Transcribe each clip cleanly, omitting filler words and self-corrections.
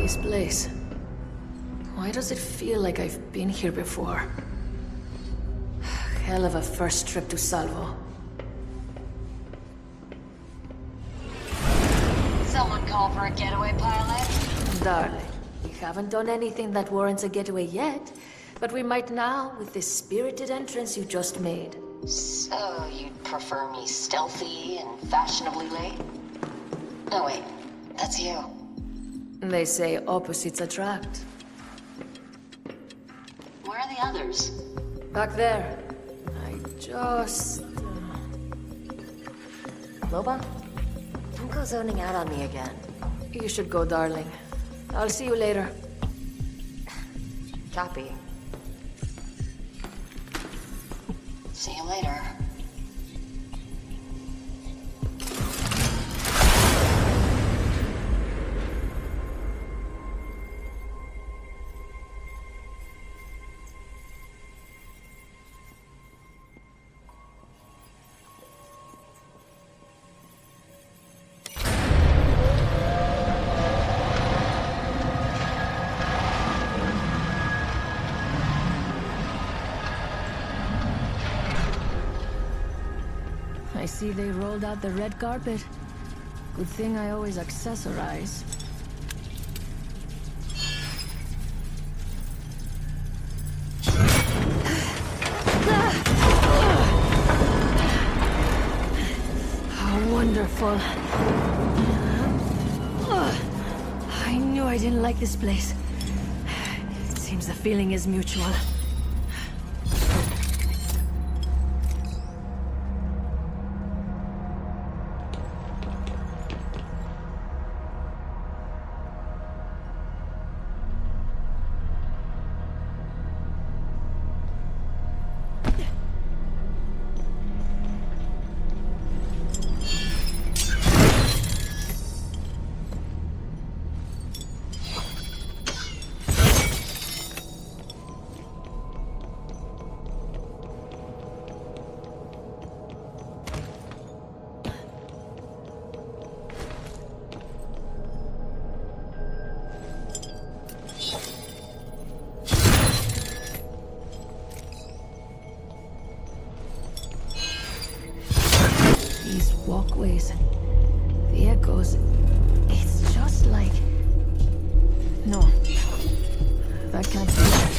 This place. Why does it feel like I've been here before? Hell of a first trip to Salvo. Someone call for a getaway pilot? Darling, we haven't done anything that warrants a getaway yet, but we might now with this spirited entrance you just made. So you'd prefer me stealthy and fashionably late? Oh wait, that's you. They say opposites attract. Where are the others? Back there. I just... Loba? Don't go zoning out on me again. You should go, darling. I'll see you later. Copy. See you later. I see they rolled out the red carpet. Good thing I always accessorize. How wonderful. I knew I didn't like this place. Seems the feeling is mutual. These walkways, the echoes, it's just like... No, that can't be right.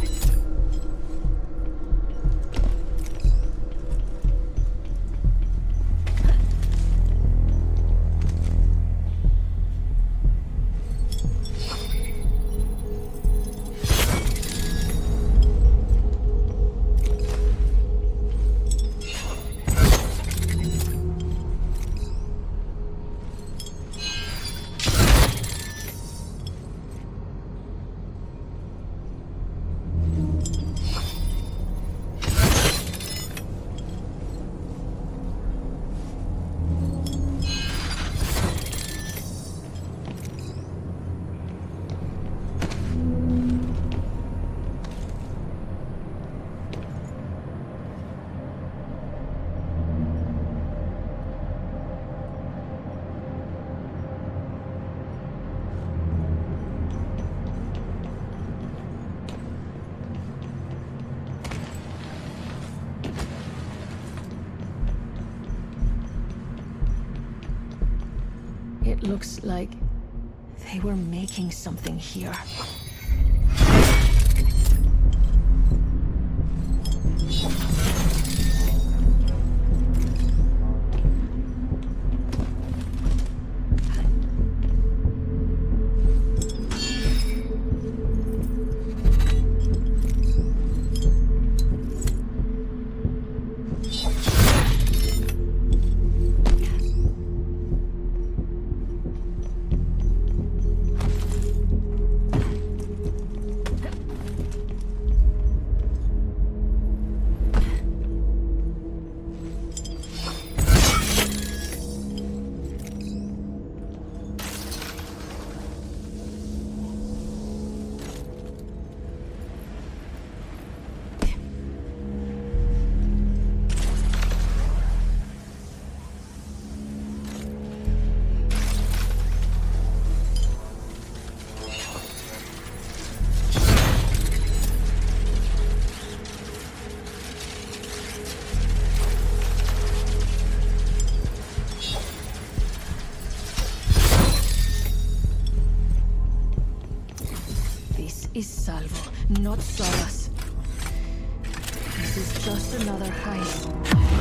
It looks like they were making something here. evil, not Solas. This is just another heist.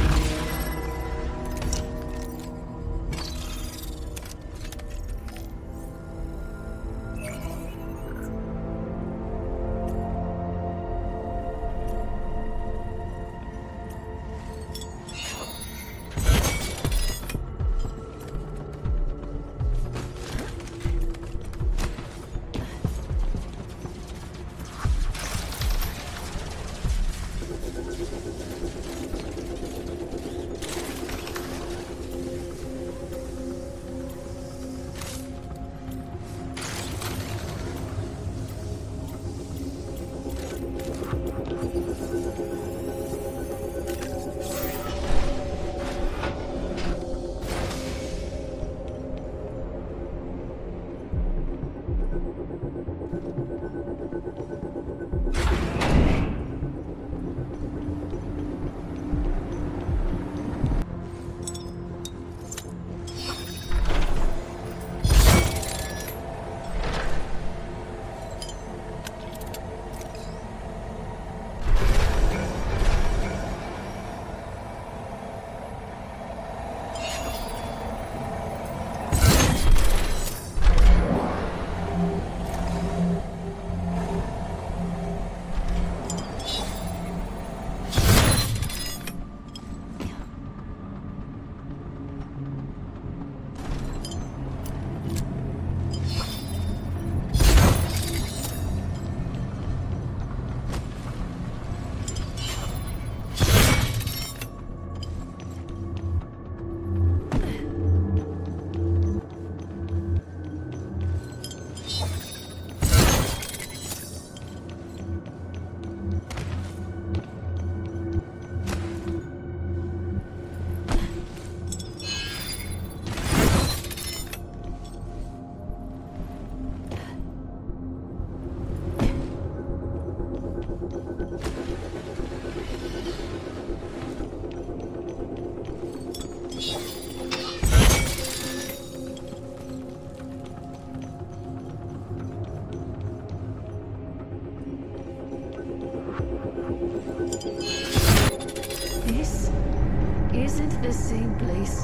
Isn't the same place?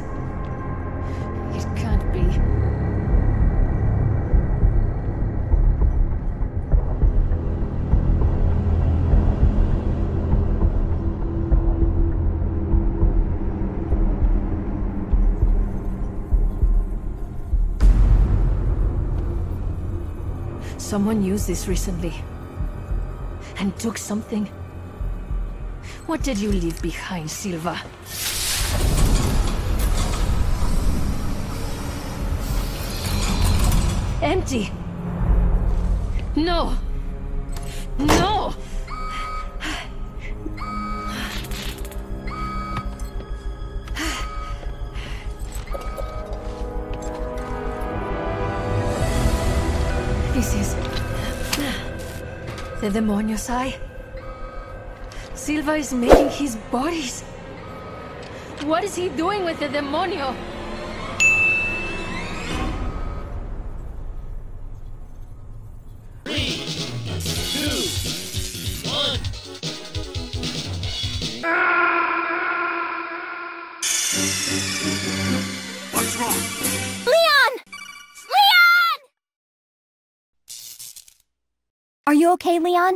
It can't be. Someone used this recently and took something. What did you leave behind, Silva? Empty. No. No! This is the Demonio's eye. Silva is making his bodies. What is he doing with the Demonio? What's wrong? Leon! Leon! Are you okay, Leon?